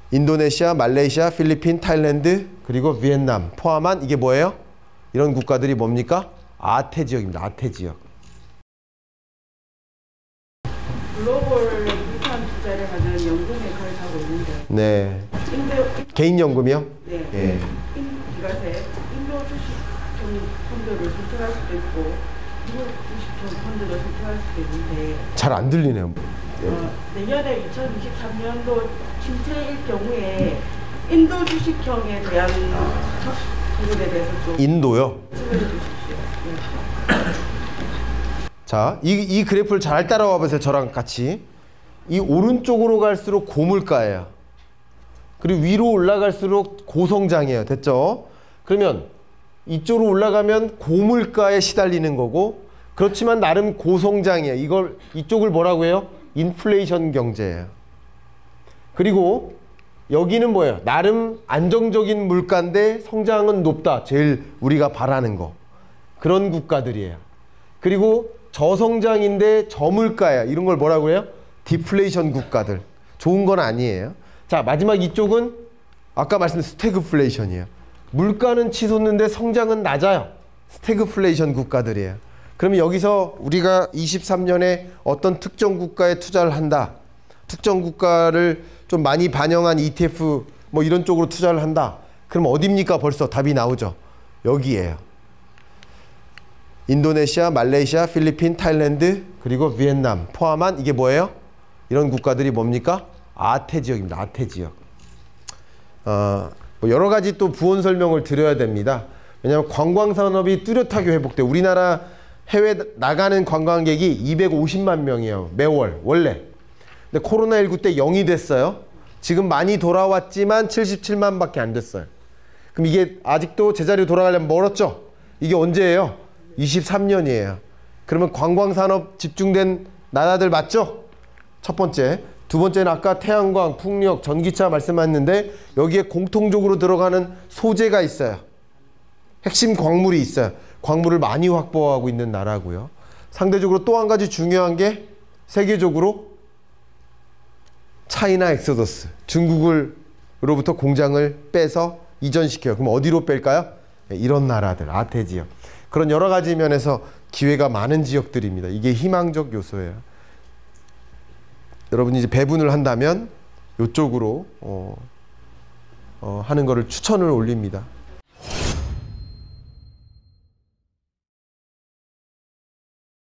인도네시아, 말레이시아, 필리핀, 타일랜드, 그리고 비엔남 포함한 이게 뭐예요? 이런 국가들이 뭡니까? 아태 지역입니다. 아태 지역. 글로벌 유산 투자를 하는 연금 역할을 하고 있는데. 네. 개인 연금이요? 네. 예. 기가세 인도 주식 펀드를 선택할 수도 있고 미국 주식 펀드를 선택할 수도 있는데. 잘 안 들리네요. 내년에 2023년도 침체일 경우에 인도 주식형에 대한 부분에 대해서 좀 인도요? 설명해 주십시오. 자, 이 그래프를 잘 따라와 보세요. 저랑 같이. 이 오른쪽으로 갈수록 고물가예요. 그리고 위로 올라갈수록 고성장이에요. 됐죠? 그러면 이쪽으로 올라가면 고물가에 시달리는 거고, 그렇지만 나름 고성장이에요. 이쪽을 뭐라고 해요? 인플레이션 경제예요. 그리고 여기는 뭐예요? 나름 안정적인 물가인데 성장은 높다. 제일 우리가 바라는 거. 그런 국가들이에요. 그리고 저성장인데 저물가야. 이런 걸 뭐라고 해요? 디플레이션 국가들. 좋은 건 아니에요. 자, 마지막 이쪽은 아까 말씀드린 스태그플레이션이에요. 물가는 치솟는데 성장은 낮아요. 스태그플레이션 국가들이에요. 그러면 여기서 우리가 23년에 어떤 특정 국가에 투자를 한다. 특정 국가를 좀 많이 반영한 ETF 뭐 이런 쪽으로 투자를 한다. 그럼 어디입니까? 벌써 답이 나오죠. 여기에요. 인도네시아, 말레이시아, 필리핀, 타일랜드, 그리고 비엔남 포함한 이게 뭐예요? 이런 국가들이 뭡니까? 아태 지역입니다. 아태 지역. 뭐 여러 가지 또 부원 설명을 드려야 됩니다. 왜냐하면 관광산업이 뚜렷하게 회복돼. 우리나라 해외 나가는 관광객이 250만 명이에요. 매월 원래. 근데 코로나19 때 0이 됐어요. 지금 많이 돌아왔지만 77만 밖에 안 됐어요. 그럼 이게 아직도 제자리로 돌아가려면 멀었죠? 이게 언제예요? 23년이에요. 그러면 관광산업 집중된 나라들 맞죠? 첫 번째. 두 번째는 아까 태양광, 풍력, 전기차 말씀하셨는데 여기에 공통적으로 들어가는 소재가 있어요. 핵심 광물이 있어요. 광물을 많이 확보하고 있는 나라고요. 상대적으로 또 한 가지 중요한 게 세계적으로 차이나 엑소더스, 중국으로부터 공장을 빼서 이전시켜요. 그럼 어디로 뺄까요? 네, 이런 나라들, 아태 지역. 그런 여러 가지 면에서 기회가 많은 지역들입니다. 이게 희망적 요소예요. 여러분이 이제 배분을 한다면 이쪽으로 하는 거를 추천을 올립니다.